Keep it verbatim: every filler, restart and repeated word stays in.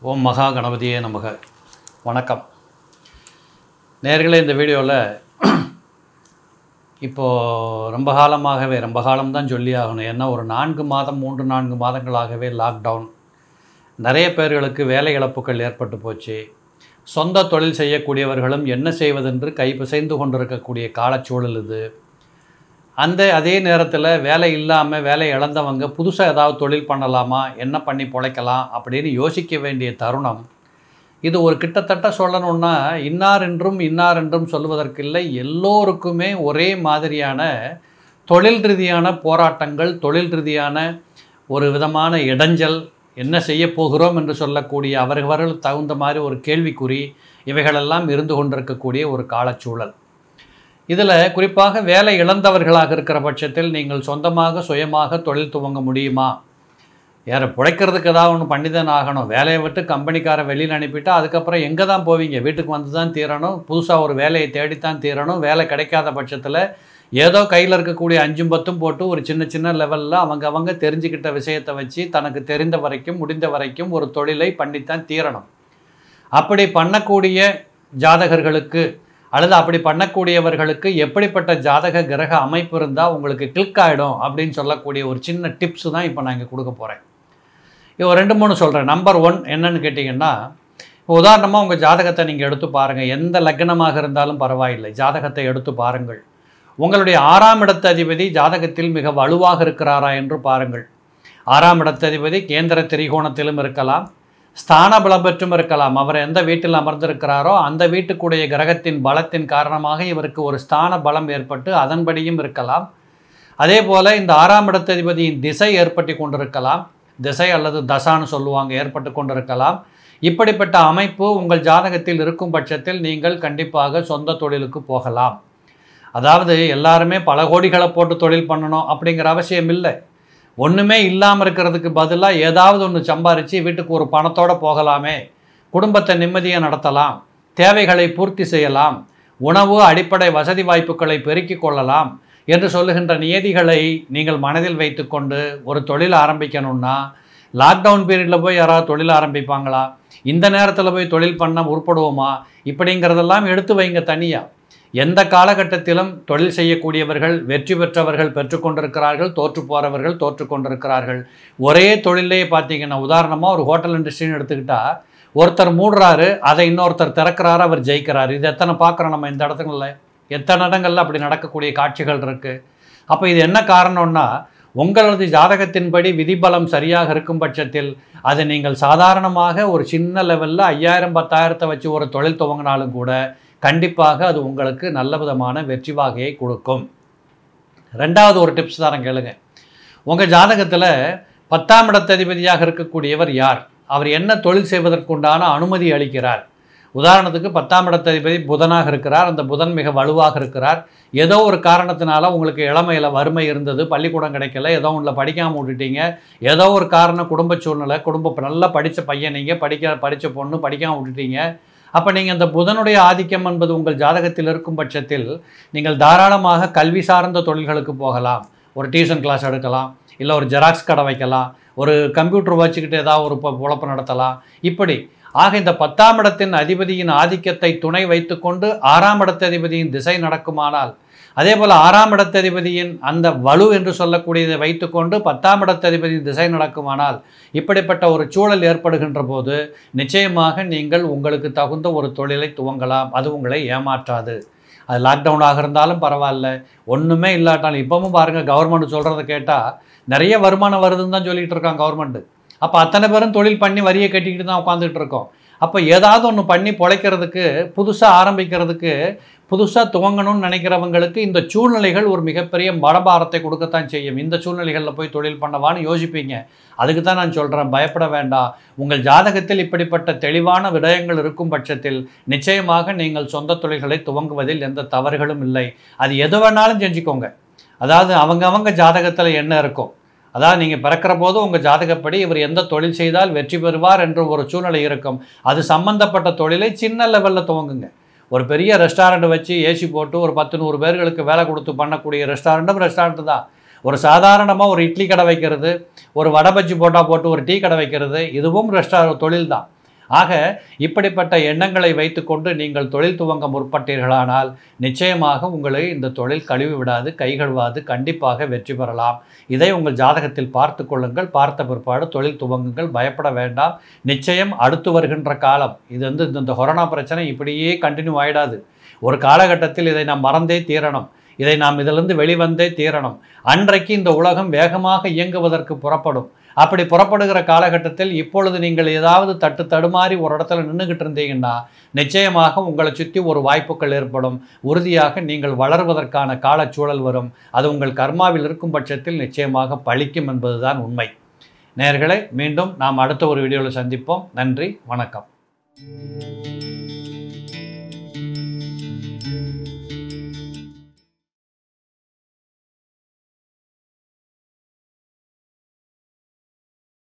ஓம் மகா கணபதியே நமக. வணக்கம் நேயர்களே. இந்த வீடியோவில் இப்போது ரொம்ப காலமாகவே ரொம்ப காலம்தான் சொல்லி ஆகணும். ஏன்னா ஒரு நான்கு மாதம் மூன்று நான்கு மாதங்களாகவே லாக்டவுன், நிறைய பேர்களுக்கு வேலை இழப்புகள் ஏற்பட்டு போச்சு. சொந்த தொழில் செய்யக்கூடியவர்களும் என்ன செய்வதென்று கை பிசைந்து கொண்டிருக்கக்கூடிய காலச்சூழல் இது. அந்த அதே நேரத்தில் வேலை இல்லாமல் வேலை இழந்தவங்க புதுசாக ஏதாவது தொழில் பண்ணலாமா, என்ன பண்ணி பிழைக்கலாம் அப்படின்னு யோசிக்க வேண்டிய தருணம் இது. ஒரு கிட்டத்தட்ட சொல்லணுன்னா இன்னார் என்றும் இன்னார் என்றும் சொல்வதற்கில்லை, எல்லோருக்குமே ஒரே மாதிரியான தொழில் ரீதியான போராட்டங்கள், தொழில் ரீதியான ஒரு விதமான இடைஞ்சல், என்ன செய்ய போகிறோம் என்று சொல்லக்கூடிய அவர்கள் தகுந்த மாதிரி ஒரு கேள்விக்குறி, இவைகளெல்லாம் இருந்து கொண்டிருக்கக்கூடிய ஒரு காலச்சூழல். இதில் குறிப்பாக வேலை இழந்தவர்களாக இருக்கிற பட்சத்தில் நீங்கள் சொந்தமாக சுயமாக தொழில் துவங்க முடியுமா? யாரை பிழைக்கிறதுக்கு ஏதாவது ஒன்று பண்ணி தான் ஆகணும். வேலையை விட்டு கம்பெனிக்காரை வெளியில் அனுப்பிட்டா அதுக்கப்புறம் எங்கே தான் போவீங்க? வீட்டுக்கு வந்து தான் தீரணும். புதுசாக ஒரு வேலையை தேடித்தான் தீரணும். வேலை கிடைக்காத பட்சத்தில் ஏதோ கையில் இருக்கக்கூடிய அஞ்சும் பத்தும் போட்டு ஒரு சின்ன சின்ன லெவலில் அவங்க அவங்க தெரிஞ்சுக்கிட்ட விஷயத்தை வச்சு தனக்கு தெரிந்த வரைக்கும் முடிந்த வரைக்கும் ஒரு தொழிலை பண்ணித்தான் தீரணும். அப்படி பண்ணக்கூடிய ஜாதகர்களுக்கு அல்லது அப்படி பண்ணக்கூடியவர்களுக்கு எப்படிப்பட்ட ஜாதக கிரக அமைப்பு இருந்தால் உங்களுக்கு கிளிக் ஆகிடும் அப்படின்னு சொல்லக்கூடிய ஒரு சின்ன டிப்ஸு தான் இப்போ நான் இங்கே கொடுக்க போகிறேன். இப்போ ரெண்டு மூணு சொல்கிறேன். நம்பர் ஒன் என்னன்னு கேட்டிங்கன்னா, இப்போ உதாரணமாக உங்கள் ஜாதகத்தை நீங்கள் எடுத்து பாருங்கள். எந்த லக்னமாக இருந்தாலும் பரவாயில்லை, ஜாதகத்தை எடுத்து பாருங்கள். உங்களுடைய ஆறாம் இடத்த அதிபதி ஜாதகத்தில் மிக வலுவாக இருக்கிறாரா என்று பாருங்கள். ஆறாம் இடத்த அதிபதி கேந்திர திரிகோணத்திலும் இருக்கலாம், ஸ்தான பலம் பெற்றும் இருக்கலாம். அவர் எந்த வீட்டில் அமர்ந்திருக்கிறாரோ அந்த வீட்டுக்குடைய கிரகத்தின் பலத்தின் காரணமாக இவருக்கு ஒரு ஸ்தான பலம் ஏற்பட்டு அதன்படியும் இருக்கலாம். அதே போல் இந்த ஆறாம் இடத்ததிபதியின் திசை ஏற்பட்டு கொண்டிருக்கலாம். திசை அல்லது தசான்னு சொல்லுவாங்க, ஏற்பட்டு கொண்டிருக்கலாம். இப்படிப்பட்ட அமைப்பு உங்கள் ஜாதகத்தில் இருக்கும் பட்சத்தில் நீங்கள் கண்டிப்பாக சொந்த தொழிலுக்கு போகலாம். அதாவது எல்லாருமே பல கோடிகளை போட்டு தொழில் பண்ணணும் அப்படிங்கிற அவசியம் இல்லை. ஒன்றுமே இல்லாமல் இருக்கிறதுக்கு பதிலாக ஏதாவது ஒன்று சம்பாரித்து வீட்டுக்கு ஒரு பணத்தோடு போகலாமே, குடும்பத்தை நிம்மதியாக நடத்தலாம், தேவைகளை பூர்த்தி செய்யலாம், உணவு அடிப்படை வசதி வாய்ப்புகளை பெருக்கிக் கொள்ளலாம் என்று சொல்லுகின்ற நியதிகளை நீங்கள் மனதில் வைத்து கொண்டு ஒரு தொழில் ஆரம்பிக்கணும்னா, லாக்டவுன் பீரியடில் போய் யாராவது தொழில் ஆரம்பிப்பாங்களா? இந்த நேரத்தில் போய் தொழில் பண்ண உருப்படுவோமா? இப்படிங்கிறதெல்லாம் எடுத்து வைங்க தனியாக. எந்த காலகட்டத்திலும் தொழில் செய்யக்கூடியவர்கள் வெற்றி பெற்றவர்கள் பெற்றுக்கொண்டிருக்கிறார்கள், தோற்று போகிறவர்கள் தோற்று கொண்டிருக்கிறார்கள். ஒரே தொழிலே பார்த்தீங்கன்னா, உதாரணமாக ஒரு ஹோட்டல் இண்டஸ்ட்ரின்னு எடுத்துக்கிட்டால் ஒருத்தர் மூடுறாரு, அதை இன்னொருத்தர் திறக்கிறாரு, அவர் ஜெயிக்கிறார். இது எத்தனை பார்க்குறோம் நம்ம இந்த இடத்துங்களில், எத்தனை இடங்களில் அப்படி நடக்கக்கூடிய காட்சிகள் இருக்குது. அப்போ இது என்ன காரணம்னா, உங்களது ஜாதகத்தின்படி விதிபலம் சரியாக இருக்கும் பட்சத்தில் அதை நீங்கள் சாதாரணமாக ஒரு சின்ன லெவலில் ஐயாயிரம் பத்தாயிரத்தை வச்சு ஒரு தொழில் துவங்கினாலும் கூட கண்டிப்பாக அது உங்களுக்கு நல்ல விதமான வெற்றி வாகையை கொடுக்கும். ரெண்டாவது ஒரு டிப்ஸ் தான் கேளுங்க. உங்கள் ஜாதகத்தில் பத்தாம் இடத்ததிபதியாக இருக்கக்கூடியவர் யார்? அவர் என்ன தொழில் செய்வதற்குண்டான அனுமதி அளிக்கிறார்? உதாரணத்துக்கு பத்தாம் இடத்ததிபதி புதனாக இருக்கிறார். அந்த புதன் மிக வலுவாக இருக்கிறார். ஏதோ ஒரு காரணத்தினால உங்களுக்கு இளமையில் வறுமை இருந்தது, பள்ளிக்கூடம் கிடைக்கல, ஏதோ ஒன்றில் படிக்காமல் விட்டுட்டீங்க, ஏதோ ஒரு காரணம் குடும்ப சூழ்நிலை, குடும்ப நல்லா படித்த பையன், நீங்கள் படிக்க படித்த பொண்ணு படிக்காமல் விட்டுட்டீங்க. அப்போ நீங்கள் அந்த புதனுடைய ஆதிக்கம் என்பது உங்கள் ஜாதகத்தில் இருக்கும் பட்சத்தில் நீங்கள் தாராளமாக கல்வி சார்ந்த தொழில்களுக்கு போகலாம். ஒரு டியூஷன் கிளாஸ் எடுக்கலாம், இல்லை ஒரு ஜெராக்ஸ் கடை வைக்கலாம், ஒரு கம்ப்யூட்டர் வச்சுக்கிட்டு ஏதாவது ஒரு பொழப்பு நடத்தலாம். இப்படி ஆக இந்த பத்தாம் இடத்தின் அதிபதியின் ஆதிக்கத்தை துணை வைத்து கொண்டு ஆறாம் இடத்த அதிபதியின் திசை நடக்குமானால், அதே போல் ஆறாம் இடத்ததிபதியின் அந்த வலு என்று சொல்லக்கூடியதை வைத்துக்கொண்டு பத்தாம் இடத்ததிபதியின் திசை நடக்குமானால், இப்படிப்பட்ட ஒரு சூழல் ஏற்படுகின்ற போது நிச்சயமாக நீங்கள் உங்களுக்கு தகுந்த ஒரு தொழிலை துவங்கலாம். அது உங்களை ஏமாற்றாது. அது லாக்டவுனாக இருந்தாலும் பரவாயில்ல, ஒன்றுமே இல்லாட்டாலும். இப்பவும் பாருங்கள், கவர்மெண்ட் சொல்கிறத கேட்டால் நிறைய வருமானம் வருதுன்னு தான் சொல்லிகிட்டு இருக்காங்க கவர்மெண்ட்டு. அப்போ அத்தனை பேரும் தொழில் பண்ணி வரியை கட்டிக்கிட்டு தான் உட்காந்துட்டு இருக்கோம். அப்போ ஏதாவது ஒன்று பண்ணி பிழைக்கிறதுக்கு, புதுசாக ஆரம்பிக்கிறதுக்கு, புதுசாக துவங்கணும்னு நினைக்கிறவங்களுக்கு இந்த சூழ்நிலைகள் ஒரு மிகப்பெரிய மனபாரத்தை கொடுக்கத்தான் செய்யும். இந்த சூழ்நிலைகளில் போய் தொழில் பண்ணவான்னு யோசிப்பீங்க. அதுக்கு தான் நான் சொல்கிறேன், பயப்பட வேண்டாம். உங்கள் ஜாதகத்தில் இப்படிப்பட்ட தெளிவான விடயங்கள் இருக்கும் பட்சத்தில் நிச்சயமாக நீங்கள் சொந்த தொழில்களை துவங்குவதில் எந்த தவறுகளும் இல்லை. அது எது வேணாலும் செஞ்சுக்கோங்க. அதாவது அவங்க அவங்க ஜாதகத்தில் என்ன இருக்கும், அதாவது நீங்கள் பிறக்கிற போது உங்கள் ஜாதகப்படி இவர் எந்த தொழில் செய்தால் வெற்றி பெறுவார் என்ற ஒரு சூழ்நிலை இருக்கும். அது சம்பந்தப்பட்ட தொழிலை சின்ன லெவலில் துவங்குங்க. ஒரு பெரிய ரெஸ்டாரண்ட் வச்சு ஏசி போட்டு ஒரு பத்து நூறு பேர்களுக்கு வேலை கொடுத்து பண்ணக்கூடிய ரெஸ்டாரண்ட்டும் ரெஸ்டாரண்ட் தான். ஒரு சாதாரணமாக ஒரு இட்லி கடை வைக்கிறது, ஒரு வடை பஜ்ஜி போட்டா போட்டு ஒரு டீ கடை வைக்கிறது, இதுவும் ரெஸ்டா தொழில் தான். ஆக இப்படிப்பட்ட எண்ணங்களை வைத்துக்கொண்டு நீங்கள் தொழில் துவங்க முற்பட்டீர்களானால் நிச்சயமாக உங்களை இந்த தொழில் கழுவி விடாது, கை கழுவாது, கண்டிப்பாக வெற்றி பெறலாம். இதை உங்கள் ஜாதகத்தில் பார்த்து கொள்ளுங்கள். பார்த்த பிற்பாடு தொழில் துவங்குங்கள், பயப்பட வேண்டாம். நிச்சயம் அடுத்து வருகின்ற காலம் இது வந்து இந்த கொரோனா பிரச்சனை இப்படியே கண்டினியூ ஆகிடாது. ஒரு காலகட்டத்தில் இதை நாம் மறந்தே தீரணும், இதை நாம் இதிலிருந்து வெளிவந்தே தீரணும். அன்றைக்கு இந்த உலகம் வேகமாக இயங்குவதற்கு புறப்படும். அப்படி புறப்படுகிற காலகட்டத்தில் இப்பொழுது நீங்கள் ஏதாவது தட்டு தடுமாறி ஒரு இடத்துல நின்றுக்கிட்டு இருந்தீங்கன்னா நிச்சயமாக உங்களை சுற்றி ஒரு வாய்ப்புகள் ஏற்படும். உறுதியாக நீங்கள் வளர்வதற்கான காலச்சூழல் வரும். அது உங்கள் கர்மாவில் இருக்கும் பட்சத்தில் நிச்சயமாக பலிக்கும் என்பதுதான் உண்மை. நேயர்களே, மீண்டும் நாம் அடுத்த ஒரு வீடியோவில் சந்திப்போம். நன்றி, வணக்கம்.